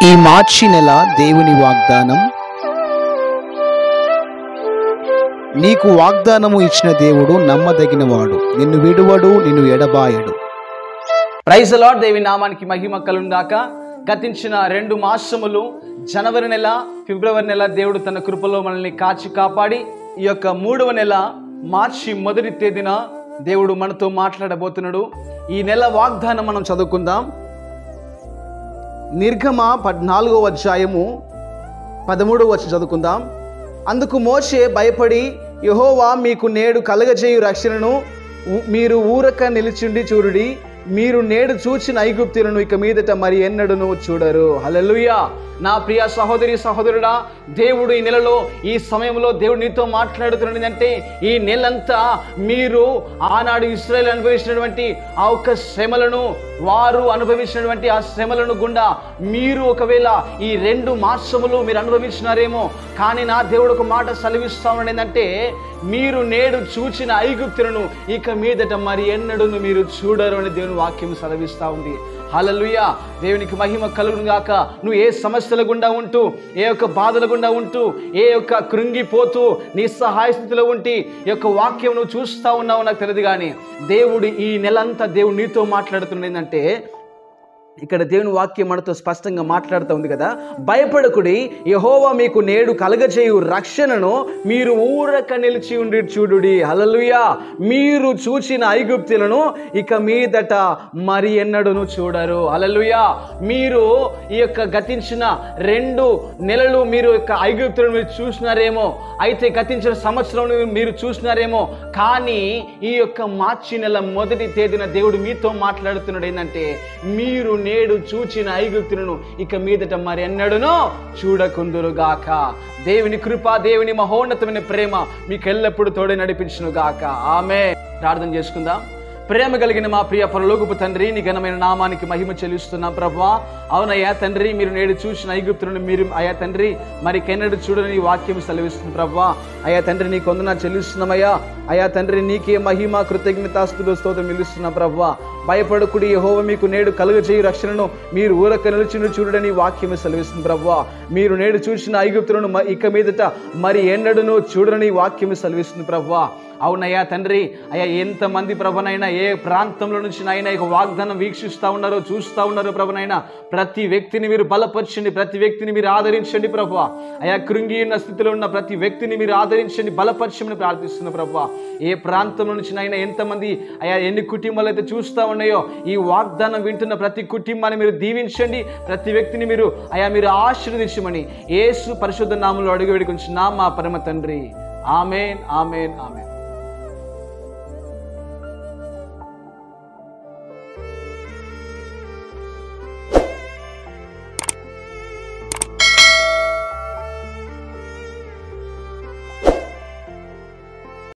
ఈ మార్చి నెల దేవుని వాగ్దానం. నీకు వాగ్దానము ఇచ్చిన దేవుడు నమ్మదగినవాడు, నిన్ను విడువడు, నిన్ను ఎడబాయడు. Praise the lord. దేవుని నామానికి మహిమ కలుగుగాక. గతించిన 2 మాసములు జనవరి నెల, ఫిబ్రవరి నెల దేవుడు తన కృపలో మనల్ని కాచి కాపాడి ఈ యొక్క 3వ నెల మార్చి 1వ తేదీన దేవుడు మనతో మాట్లాడబోతున్నాడు. ఈ నెల వాగ్దానం మనం చదువుకుందాం. నిర్గమ 14వ అధ్యాయము 13వ వచనం చదువుకుందాం. అందుకు మోషే భయపడి, యెహోవా మీకు నేడు కలగజేయు రక్షణను మీరు ఊరక నిలిచిండి చూడుడి, మీరు నేడు చూచిన ఐగుప్తులను ఇక మీదట మరి ఎన్నడూను చూడరు. హల్లెలూయా. నా ప్రియ సహోదరి సహోదరుడా, దేవుడు ఈ నెలలో, ఈ సమయంలో దేవుడు నీతో మాట్లాడుతున్నాడు. అంటే ఈ నెలంతా మీరు ఆనాడు ఇశ్రాయేలు అనుభవించినటువంటి ఆ ఒక్క శ్రమలను, వారు అనుభవించినటువంటి ఆ శ్రమలను గుండా మీరు ఒకవేళ ఈ 2 మాసములు మీరు అనుభవించినారేమో. కానీ నా దేవుడు ఒక మాట సెలవిస్తా ఉన్నాడు. ఏంటంటే మీరు నేడు చూచిన ఐగుప్తులను ఇక మీదట మరి ఎన్నడూను మీరు చూడరు అని దేవుని వాక్యం సెలవిస్తూ ఉంది. హల్లెలూయా. దేవునికి మహిమ కలుగును గాక. నువ్వు ఏ సమస్యల గుండా ఉంటూ, ఏ యొక్క బాధల గుండా ఉంటూ, ఏ యొక్క కృంగిపోతూ నిస్సహాయ స్థితిలో ఉండి ఈ యొక్క వాక్యం నువ్వు చూస్తూ ఉన్నావు నాకు తెలియదు. కానీ దేవుడు ఈ నెలంతా దేవుడు నీతో మాట్లాడుతున్నది. ఏంటంటే ఇక్కడ దేవుని వాక్యం మనతో స్పష్టంగా మాట్లాడుతూ ఉంది కదా. భయపడకుడి, యెహోవా మీకు నేడు కలగజేయు రక్షణను మీరు ఊరక నిలిచి ఉండి చూడుడి. హల్లెలూయా. మీరు చూచిన ఐగుప్తులను ఇక మీదట మరి ఎన్నడూను చూడరు. హల్లెలూయా. మీరు ఈ యొక్క గతించిన 2 నెలలు మీరు యొక్క ఐగుప్తులను మీరు చూసినారేమో, అయితే గతించిన సంవత్సరం మీరు చూసినారేమో. కానీ ఈ యొక్క మార్చి నెల 1వ తేదీన దేవుడు మీతో మాట్లాడుతున్నాడు. ఏంటంటే మీరు నేడు చూచిన ఐగుప్తులను ఇక మీదట మరి ఎన్నడూను చూడకుందురుగాక. దేవుని కృప, దేవుని మహోన్నతమైన ప్రేమ మీకు ఎల్లప్పుడూ తోడే నడిపించును గాక. ఆమేన్. ప్రార్థన చేసుకుందాం. ప్రేమ కలిగిన మా ప్రియ పరలోకపు తండ్రి, నీ ఘనమైన నామానికి మహిమ చెల్లిస్తున్నాం ప్రభువా. అవునయ్యా తండ్రి, మీరు నేడు చూసిన ఐగుప్తులను మీరు అయ్యా తండ్రి మరి కెన్నడు చూడని వాక్యం సెలవిస్తుంది ప్రభువా. అయ్యా తండ్రి, నీ కొందన చెల్లిస్తున్నామయ్యా. అయ్యా తండ్రి, నీకే మహిమ కృతజ్ఞతాస్తుతులు స్తోత్రం చెల్లిస్తున్నాం ప్రభువా. భయపడకుడి, యెహోవా మీకు నేడు కలుగజేయు రక్షణను మీరు ఊరక నిలిచి చూడని వాక్యం సెలవిస్తుంది ప్రభువా. మీరు నేడు చూసిన ఐగుప్తులను ఇక మీదట మరి ఎన్నడూను చూడని వాక్యం సెలవిస్తుంది ప్రభువా. అవునయ్యా తండ్రి, అయ్యా ఎంతమంది ప్రభునైనా ఏ ప్రాంతంలో నుంచి నైనా ఇక వాగ్దానం వీక్షిస్తూ ఉన్నారో, చూస్తూ ఉన్నారో ప్రభునైనా, ప్రతి వ్యక్తిని మీరు బలపరచండి, ప్రతి వ్యక్తిని మీరు ఆదరించండి ప్రభువా. అయ్యా కృంగి ఉన్న స్థితిలో ఉన్న ప్రతి వ్యక్తిని మీరు ఆదరించండి, బలపరచమని ప్రార్థిస్తున్న ప్రభువా. ఏ ప్రాంతంలో నుంచి నైనా ఎంతమంది అయ్యా ఎన్ని కుటుంబాలు అయితే చూస్తూ ఉన్నాయో, ఈ వాగ్దానం వింటున్న ప్రతి కుటుంబాన్ని మీరు దీవించండి, ప్రతి వ్యక్తిని మీరు అయ్యా మీరు ఆశీర్వదించమని యేసు పరిశుద్ధ నామములో అడుగు వేడుకొంచున్నాం మా పరమ తండ్రి. ఆమేన్, ఆమేన్, ఆమేన్.